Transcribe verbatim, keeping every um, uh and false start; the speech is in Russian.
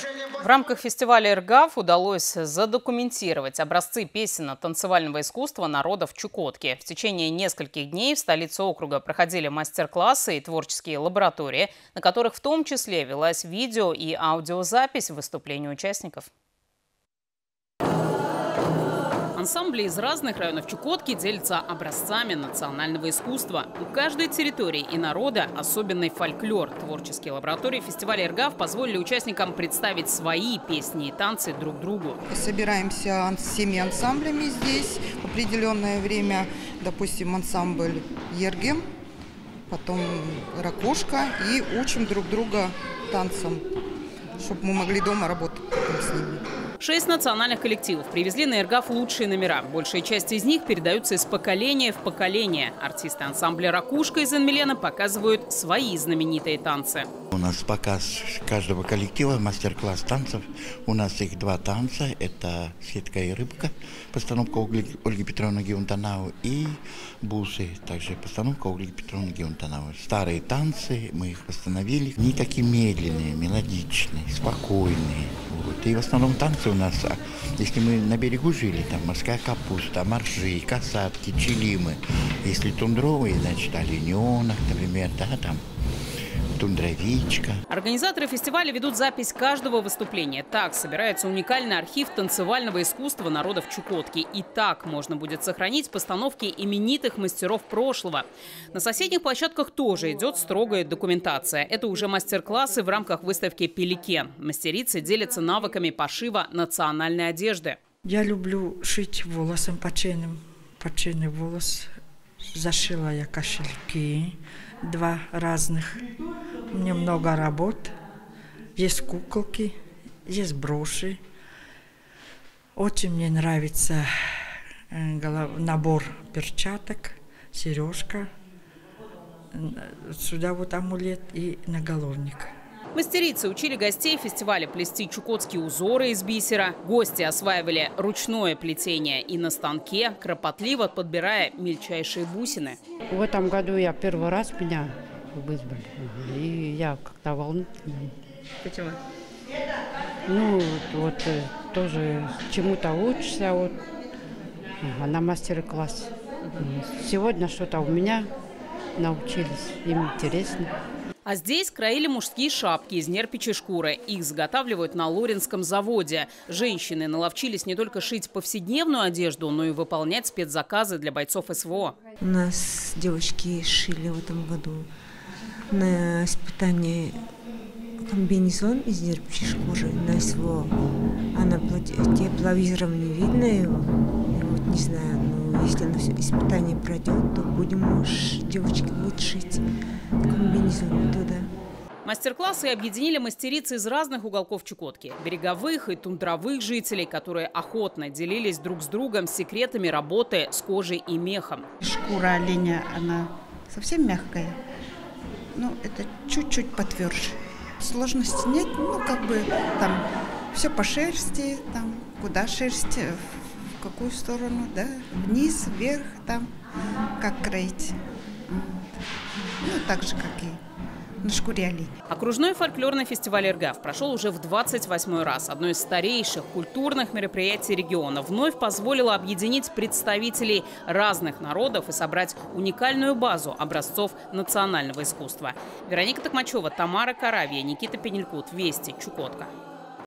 В рамках фестиваля «Иргав» удалось задокументировать образцы песенно-танцевального искусства народов Чукотки. В течение нескольких дней в столице округа проходили мастер-классы и творческие лаборатории, на которых в том числе велась видео- и аудиозапись выступлений участников. Ансамбли из разных районов Чукотки делятся образцами национального искусства. У каждой территории и народа особенный фольклор. Творческие лаборатории фестиваля «Иргав» позволили участникам представить свои песни и танцы друг другу. Собираемся с всеми ансамблями здесь в определенное время. Допустим, ансамбль «Ергем», потом «Ракушка», и учим друг друга танцам, чтобы мы могли дома работать с ними. Шесть национальных коллективов привезли на «Иргав» лучшие номера. Большая часть из них передаются из поколения в поколение. Артисты ансамбля «Ракушка» из Энмелена показывают свои знаменитые танцы. У нас показ каждого коллектива, мастер-класс танцев. У нас их два танца. Это «Сетка и рыбка», постановка Ольги Петровны Геонтанау, и «Бусы», также постановка Ольги Петровны Геонтанау. Старые танцы, мы их восстановили. Они такие медленные, мелодичные, спокойные. Вот. И в основном танцы у нас, если мы на берегу жили, там морская капуста, моржи, касатки, чилимы. Если тундровые, значит, олененок, например, да, там тундровичка. Организаторы фестиваля ведут запись каждого выступления. Так собирается уникальный архив танцевального искусства народов Чукотки. И так можно будет сохранить постановки именитых мастеров прошлого. На соседних площадках тоже идет строгая документация. Это уже мастер-классы в рамках выставки «Пеликен». Мастерицы делятся навыками пошива национальной одежды. Я люблю шить волосом починным. Починный волос. Зашила я кошельки. Два разных. У меня много работ. Есть куколки, есть броши. Очень мне нравится набор перчаток, сережка. Сюда вот амулет и наголовник. Мастерицы учили гостей фестиваля плести чукотские узоры из бисера. Гости осваивали ручное плетение и на станке, кропотливо подбирая мельчайшие бусины. В этом году я первый раз меня вызвали. И я как-то волнительная. Почему? Ну, вот, вот тоже чему-то учишься. Вот, на мастер-класс. Сегодня что-то у меня научились. Им интересно. А здесь краили мужские шапки из нерпичьей шкуры. Их изготавливают на Лоринском заводе. Женщины наловчились не только шить повседневную одежду, но и выполнять спецзаказы для бойцов СВО. У нас девочки шили в этом году на испытании комбинезон из нерпичьей шкуры на СВО. А на тепловизором не видно его. И вот не знаю, но если на все испытание пройдет, то будем, уж девочки будут шить комбинезон туда. Мастер-классы объединили мастерицы из разных уголков Чукотки. Береговых и тундровых жителей, которые охотно делились друг с другом секретами работы с кожей и мехом. Шкура оленя, она совсем мягкая, но это чуть-чуть потверже. Сложности нет, ну как бы там все по шерсти, там куда шерсть, в какую сторону, да, вниз, вверх, там, как кроить. Ну, так же, как и на шкуре оленя. Окружной фольклорный фестиваль «Иргав» прошел уже в двадцать восьмой раз. Одно из старейших культурных мероприятий региона вновь позволило объединить представителей разных народов и собрать уникальную базу образцов национального искусства. Вероника Токмачева, Тамара Каравья, Никита Пенелькут. Вести, Чукотка.